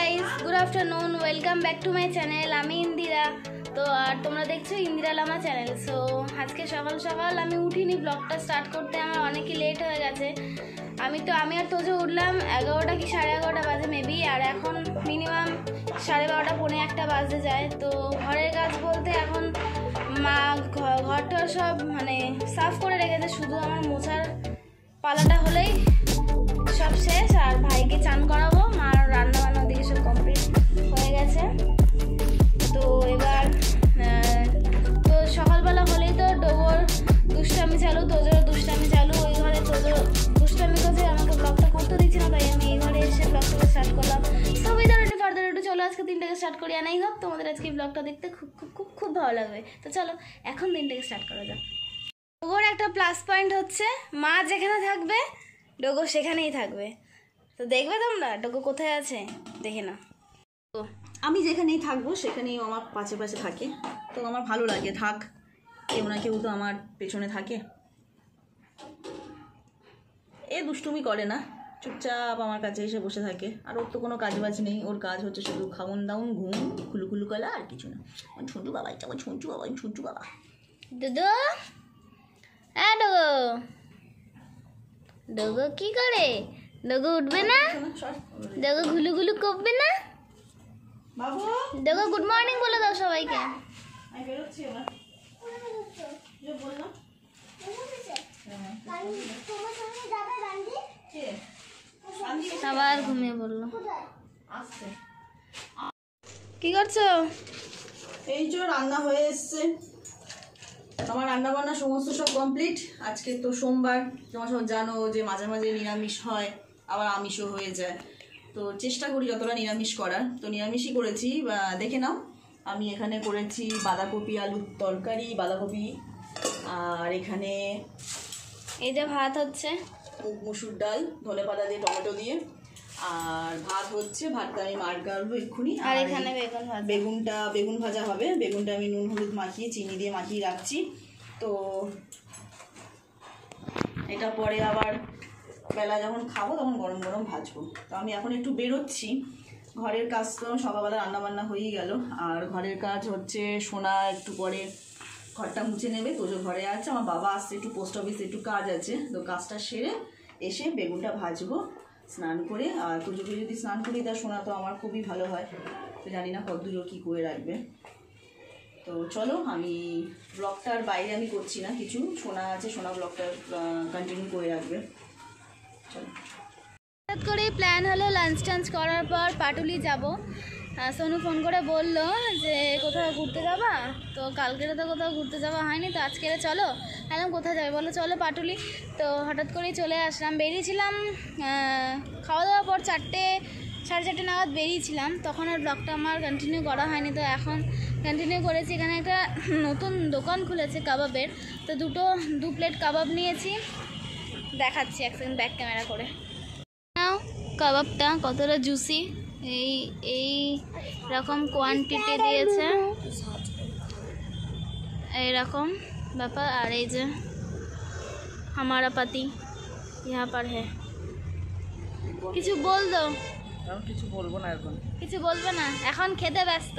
Guys, good afternoon, welcome back to my channel. আমি ইন্দিরা। তো আর তোমরা দেখছো ইন্দিরা লামা চ্যানেল। সো আজকে সকাল সকাল আমি উঠিনি, ব্লগটা স্টার্ট করতে আমার অনেকই লেট হয়ে গেছে। আমি আর তোজো উঠলাম 11টা কি 11:30 বাজে মেবি, আর এখন মিনিমাম 12:30 পৌনে 1টা বাজতে যায়। তো ঘরের কাজ বলতে এখন মা ঘরটা সব মানে সাফ করে রেখেছে, শুধু আমার মোছার পালাটা হলেই সব শেষ। আর ভাইকে চান করাবো, মার রান্না বান্না দিকে সব কমপ্লিট হয়ে গেছে। তো এবার তো সকালবেলা হলেই তো ডোবর দুষ্টামি চালু, তোজোর দুষ্টামি চালু। ওই ঘরে তোজোর দুষ্টামি করছে, আমাকে ব্লগটা করতে দিচ্ছি না, তাই আমি এই ঘরে এসে ব্লগটাকে স্টার্ট করলাম। সো উইদাউট ফার্দার একটু চলো আজকে দিনটাকে স্টার্ট করি। আনাই হোক তোমাদের আজকে ব্লগটা দেখতে খুব খুব খুব খুব ভালো লাগবে। তো চলো এখন দিনটাকে স্টার্ট করা যাক। ডোগোর একটা প্লাস পয়েন্ট হচ্ছে মা যেখানে থাকবে ডোগো সেখানেই থাকবে। তো দেখবে তোমরা ডোগো কোথায় আছে, দেখে না। তো আমি যেখানেই থাকবো সেখানেই আমার পাশে পাশে থাকে, তো আমার ভালো লাগে। থাক, কেউ না কেউ তো আমার পেছনে থাকে। এ দুষ্টুমি করে না, চুপচাপ আমার কাছে এসে বসে থাকে। আর ওর তো কোনো কাজ বাজ নেই, ওর কাজ হচ্ছে শুধু খাউন দাউন, ঘুম, খুলু কলা, আর কিছু না। আমার ছুঁচু বাবা, এটা আমার ছুঁচু বাবা, ছুঁচু বাবা। ডোগো, হ্যাঁ ডোগো, ডোগো কি করে? ডোগো উঠবে না? ডোগো ঘুলু ঘুলু করবে না? বাবু ডোগো গুড মর্নিং বলে দাও সবাইকে। আমি বেরোচ্ছি এবার, বললাম আবার ঘুমিয়ে পড়লো। কি করছো? এই যে রান্না হয়ে এসছে, আমার রান্না বান্না সমস্ত সব কমপ্লিট। আজকে তো সোমবার, তোমার সব জানো যে মাঝে মাঝে নিরামিষ হয়, আবার আমিষও হয়ে যায়। তো চেষ্টা করি যতটা নিরামিষ করার, তো নিরামিষই করেছি। দেখে নাও, আমি এখানে করেছি বাঁধাকপি আলুর তরকারি, বাঁধাকপি, আর এখানে এই যে ভাত হচ্ছে, মুগ মসুর ডাল, ধনে পাতা দিয়ে, টমেটো দিয়ে। আর ভাত হচ্ছে, ভাতটা আমি মার গাড়বো এক্ষুনি। আর এখানে বেগুন ভাজা হবে। বেগুনটা আমি নুন হলুদ মাখিয়ে, চিনি দিয়ে মাখিয়ে রাখছি। তো এটা পরে আবার বেলা যখন খাবো তখন গরম গরম ভাজবো। তো আমি এখন একটু বেরোচ্ছি। ঘরের কাজ তো সকালবেলা রান্নাবান্না হয়েই গেল। আর ঘরের কাজ হচ্ছে, সোনা একটু পরে ঘরটা মুছে নেবে, তোজো ঘরে আছে, আমার বাবা আসছে, একটু পোস্ট অফিসে একটু কাজ আছে। তো কাজটা সেরে এসে বেগুনটা ভাজবো স্নান করে। আর তোজোকে যদি স্নান করি তা সোনা তো আমার খুবই ভালো হয়। তো জানি না কতদূর কী করে রাখবে। তো চলো, আমি ব্লগটার বাইরে আমি করছি না কিছু, সোনা আছে, সোনা ব্লগটা কন্টিনিউ করে রাখবে। চলো, হঠাৎ করেই প্ল্যান হলো লাঞ্চ টাঞ্চ করার পর পাটুলি যাব। সোনু ফোন করে বললো যে কোথাও ঘুরতে যাবা। তো কালকেরে তো কোথাও ঘুরতে যাওয়া হয়নি, তো আজকে চলো। একদম কোথায় যাবে বলো, চলো পাটুলি। তো হঠাৎ করেই চলে আসলাম, বেরিয়েছিলাম খাওয়া দাওয়ার পর 4:30 নাগাদ বেরিয়েছিলাম। তখন আর ব্লগটা আমার কন্টিনিউ করা হয়নি, তো এখন কন্টিনিউ করেছি। এখানে একটা নতুন দোকান খুলেছে কাবাবের, তো 2 প্লেট কাবাব নিয়েছি, দেখাচ্ছি এক সেকেন্ড ব্যাক ক্যামেরা করে। নাও কাবাবটা কতটা জুসি, এই রকম কোয়ান্টিটি দিয়েছে, এইরকম ব্যাপার। আর এই যে হামারা পাতি ইহা পার হ্যাঁ। কিছু বল দো। কিছু বলবো না এখন, কিছু বলবে না, এখন খেতে ব্যস্ত।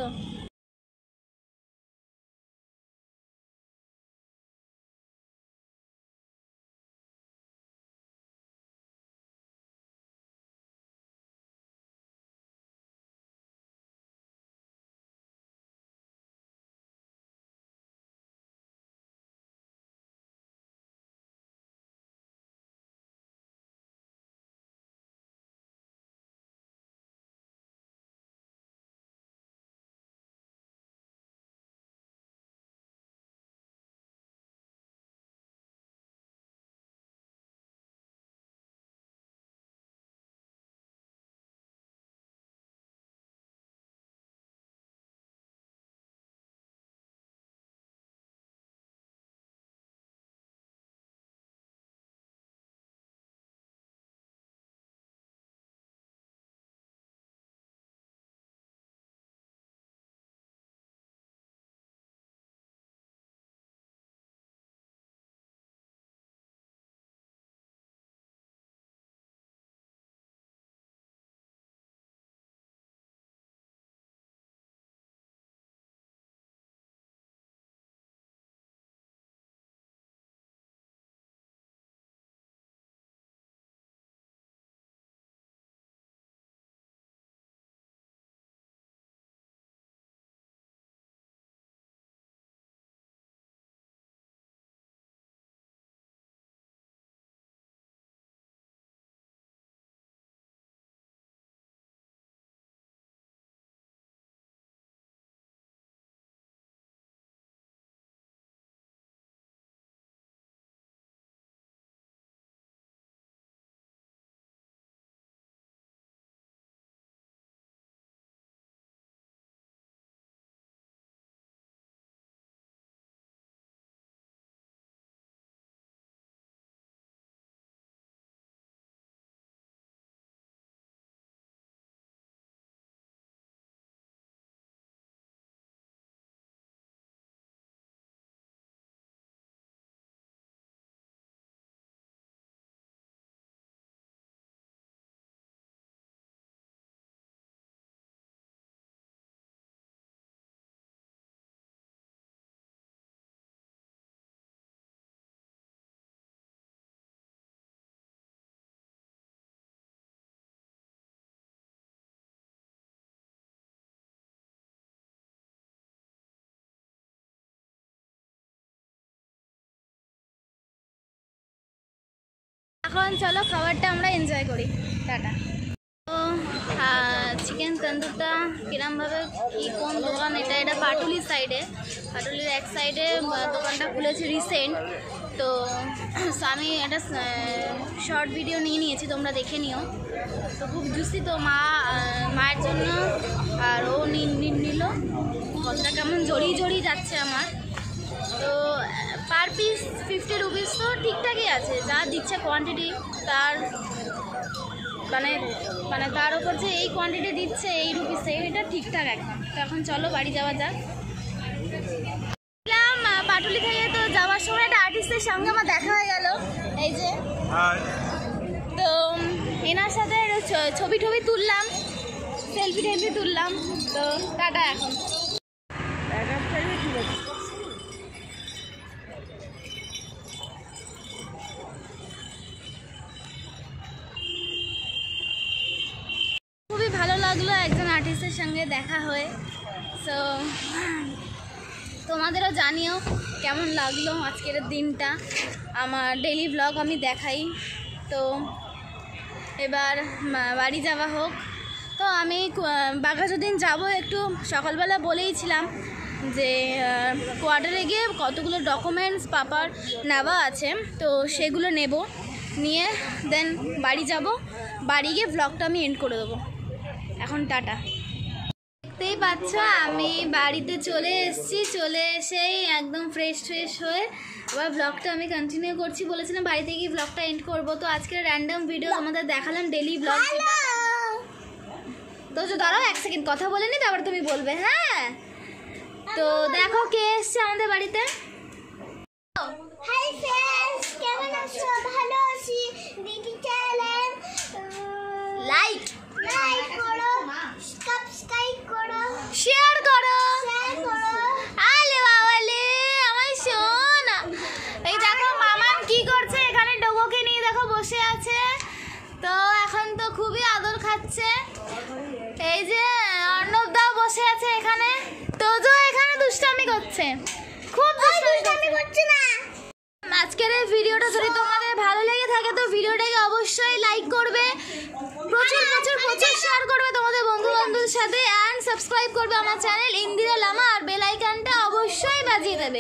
এখন চলো খাবারটা আমরা এনজয় করি। টাটা। তো চিকেন তন্দুরটা কিরমভাবে কি কোন দোকান, এটা পাটুলির সাইডে, পাটুলির এক সাইডে দোকানটা খুলেছে রিসেন্ট। তো আমি একটা শর্ট ভিডিও নিয়ে নিয়েছি, তোমরা দেখে নিও। তো খুব জুসি, তো মায়ের জন্য আর ও নিল। কতটা কেমন জড়িয়ে যাচ্ছে আমার। তো পার পিস 50 রুপিস, তো ঠিকঠাকই আছে, যা দিচ্ছে কোয়ান্টিটি তার মানে তার উপর যে এই কোয়ান্টিটি দিচ্ছে এই রুপিসে, এটা ঠিকঠাক একদম। তো এখন চলো বাড়ি যাওয়া যাক। পাটুলি থেকে তো যাওয়ার সময় একটা আর্টিস্টের সঙ্গে আমার দেখা হয়ে গেল, এই যে। তো এনার সাথে ছবি তুললাম, সেলফি তুললাম। তো টাটা এখন। খুবই ভালো লাগলো একজন আর্টিস্টের সঙ্গে দেখা হয়ে। সো তোমাদেরও জানিও কেমন লাগলো আজকের দিনটা। আমার ডেইলি ব্লগ আমি দেখাই। তো এবার বাড়ি যাওয়া হোক। তো আমি বাঘাযতীন যাব, একটু সকালবেলা বলেইছিলাম যে কোয়ার্টারে গিয়ে কতগুলো ডকুমেন্টস পাপার নেওয়া আছে, তো সেগুলো নেব, নিয়ে দেন বাড়ি যাব। বাড়ি গিয়ে ব্লগটা আমি এন্ড করে দেবো। এখন টাটা। দেখতেই পাচ্ছ আমি বাড়িতে চলে এসেছি, চলে এসেই একদম ফ্রেশ হয়ে আবার ব্লগটা আমি কন্টিনিউ করছি। বলেছিলাম বাড়িতে গিয়ে ব্লগটা এন্ড করবো। তো আজকের র্যান্ডম ভিডিও আমাদের দেখালাম, ডেইলি ব্লগ। তো দাঁড়াও এক সেকেন্ড, কথা বলে নি, তারপর তুমি বলবে। হ্যাঁ, তো দেখো কে এসছে আমাদের বাড়িতে। হাই ফ্রেন্ডস, কেমন আছো? ভালো আছি। দিদি চ্যানেল লাইক করো, সাবস্ক্রাইব করো, শেয়ার করো। আলে বাবালে আমার সোনা। এই দেখো মামাম কি করছে, এখানে ডোগোকে নিয়ে দেখো বসে আছে। তো এখন তো খুবই আদর খাচ্ছে। এই যে অর্ণব দাও বসে আছে এখানে। তোজো এখানে দুষ্টামি করছে, খুব দুষ্টামি করছে না। আজকের এই ভিডিওটা যদি তোমাদের ভালো লেগে থাকে তো ভিডিওটাকে অবশ্যই লাইক করবে, প্রচুর শেয়ার করবে তোমাদের বন্ধুদের সাথে, অ্যান্ড সাবস্ক্রাইব করবে আমার চ্যানেল ইন্দিরা লামা, আর বেল আইকনটা অবশ্যই বাজিয়ে দেবে।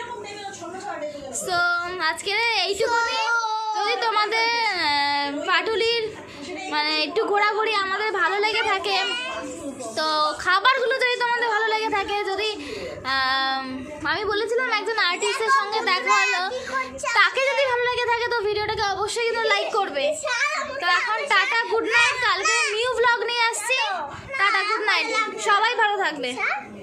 সো আজকের এইটুকুনি। যদি তোমাদের পাটুলির মানে একটু ঘোরাঘুরি আমাদের ভালো লেগে থাকে, তো খাবারগুলো যদি তোমাদের ভালো লেগে থাকে, যদি আমি বলেছিলাম একজন আর্টিস্টের সঙ্গে দেখা হলো, তাকে যদি ভালো লেগে থাকে তো ভিডিওটাকে অবশ্যই কিন্তু লাইক করবে। তো এখন টাটা, গুড নাইট। কালকে নিউ ব্লগ নিয়ে আসছি। টাটা, গুড নাইট, সবাই ভালো থাকবে।